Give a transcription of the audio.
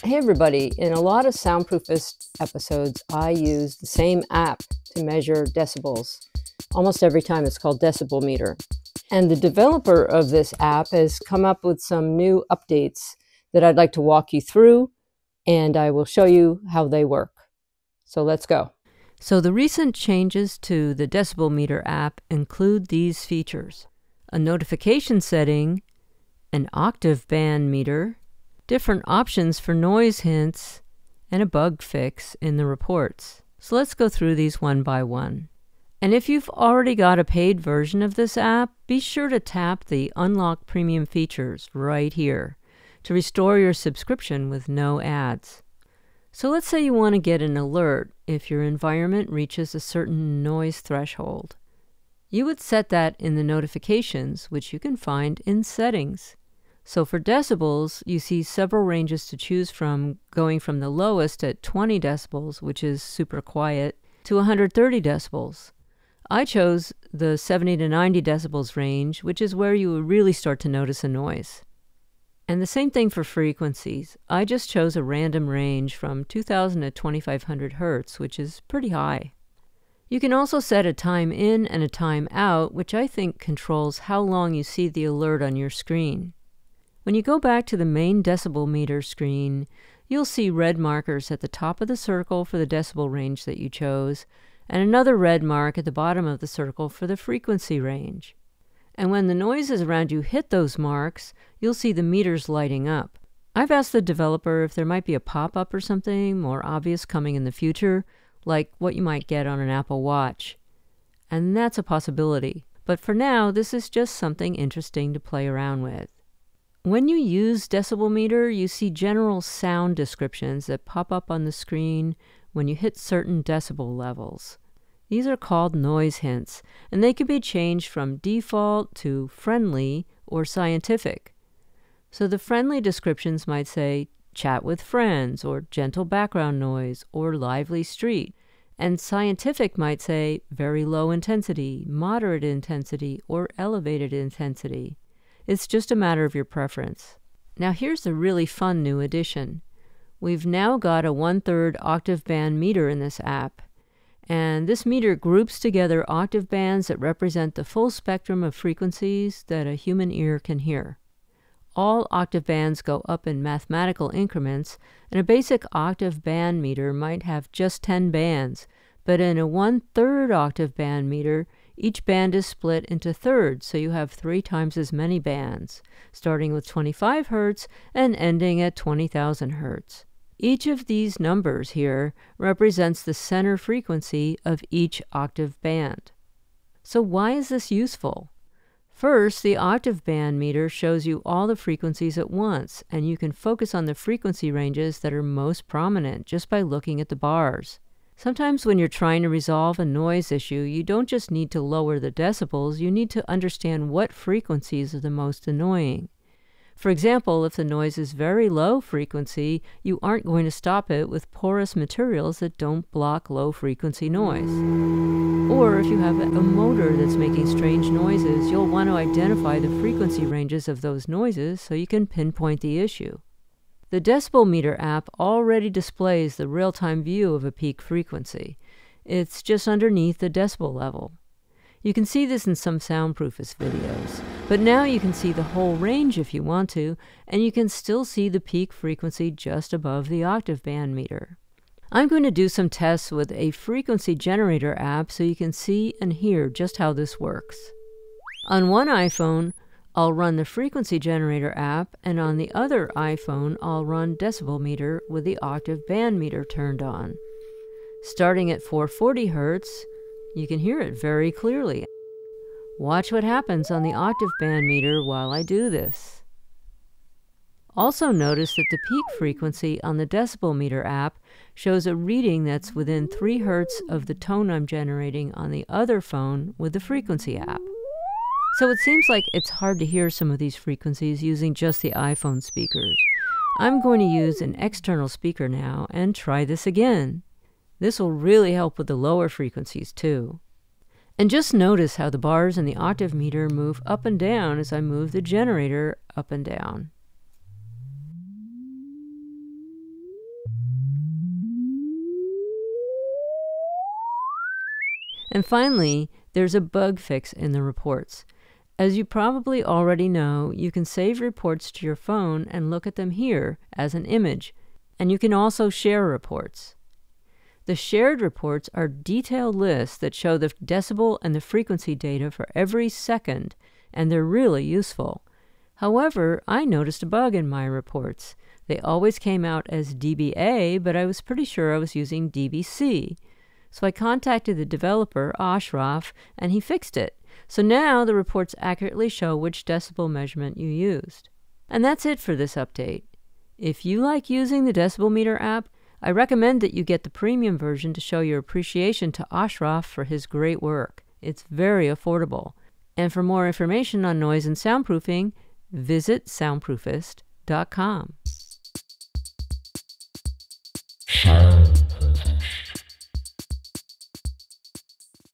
Hey everybody, in a lot of Soundproofist episodes, I use the same app to measure decibels. Almost every time it's called Decibel Meter. And the developer of this app has come up with some new updates that I'd like to walk you through, and I will show you how they work. So let's go. So the recent changes to the Decibel Meter app include these features: a notification setting, an octave band meter, different options for noise hints, and a bug fix in the reports. So let's go through these one by one. And if you've already got a paid version of this app, be sure to tap the Unlock Premium features right here to restore your subscription with no ads. So let's say you want to get an alert if your environment reaches a certain noise threshold. You would set that in the notifications, which you can find in Settings. So for decibels, you see several ranges to choose from, going from the lowest at 20 decibels, which is super quiet, to 130 decibels. I chose the 70 to 90 decibels range, which is where you will really start to notice a noise. And the same thing for frequencies. I just chose a random range from 2000 to 2500 hertz, which is pretty high. You can also set a time in and a time out, which I think controls how long you see the alert on your screen. When you go back to the main decibel meter screen, you'll see red markers at the top of the circle for the decibel range that you chose, and another red mark at the bottom of the circle for the frequency range. And when the noises around you hit those marks, you'll see the meters lighting up. I've asked the developer if there might be a pop-up or something more obvious coming in the future, like what you might get on an Apple Watch. And that's a possibility. But for now, this is just something interesting to play around with. When you use Decibel Meter, you see general sound descriptions that pop up on the screen when you hit certain decibel levels. These are called noise hints, and they can be changed from default to friendly or scientific. So the friendly descriptions might say, chat with friends, or gentle background noise, or lively street. And scientific might say, very low intensity, moderate intensity, or elevated intensity. It's just a matter of your preference. Now here's the really fun new addition. We've now got a 1/3 octave band meter in this app. And this meter groups together octave bands that represent the full spectrum of frequencies that a human ear can hear. All octave bands go up in mathematical increments, and a basic octave band meter might have just 10 bands, but in a 1/3 octave band meter, each band is split into thirds, so you have 3 times as many bands, starting with 25 Hz and ending at 20,000 Hz. Each of these numbers here represents the center frequency of each octave band. So why is this useful? First, the octave band meter shows you all the frequencies at once, and you can focus on the frequency ranges that are most prominent just by looking at the bars. Sometimes when you're trying to resolve a noise issue, you don't just need to lower the decibels, you need to understand what frequencies are the most annoying. For example, if the noise is very low frequency, you aren't going to stop it with porous materials that don't block low frequency noise. Or if you have a motor that's making strange noises, you'll want to identify the frequency ranges of those noises so you can pinpoint the issue. The Decibel Meter app already displays the real-time view of a peak frequency. It's just underneath the decibel level. You can see this in some Soundproofist videos, but now you can see the whole range if you want to, and you can still see the peak frequency just above the octave band meter. I'm going to do some tests with a frequency generator app so you can see and hear just how this works. On one iPhone, I'll run the frequency generator app, and on the other iPhone, I'll run Decibel Meter with the octave band meter turned on. Starting at 440 Hz, you can hear it very clearly. Watch what happens on the octave band meter while I do this. Also notice that the peak frequency on the Decibel Meter app shows a reading that's within 3 Hz of the tone I'm generating on the other phone with the frequency app. So it seems like it's hard to hear some of these frequencies using just the iPhone speakers. I'm going to use an external speaker now and try this again. This will really help with the lower frequencies too. And just notice how the bars in the octave meter move up and down as I move the generator up and down. And finally, there's a bug fix in the reports. As you probably already know, you can save reports to your phone and look at them here as an image, and you can also share reports. The shared reports are detailed lists that show the decibel and the frequency data for every second, and they're really useful. However, I noticed a bug in my reports. They always came out as dBA, but I was pretty sure I was using dBc. So I contacted the developer, Ashraf, and he fixed it. So now the reports accurately show which decibel measurement you used. And that's it for this update. If you like using the Decibel Meter app, I recommend that you get the premium version to show your appreciation to Ashraf for his great work. It's very affordable. And for more information on noise and soundproofing, visit soundproofist.com.